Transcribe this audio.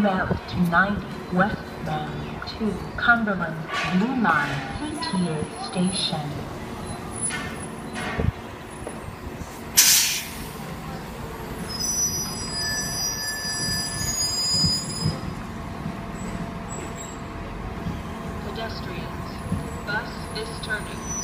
Route 90 westbound to Cumberland Blue Line CTA station. Pedestrians, bus is turning.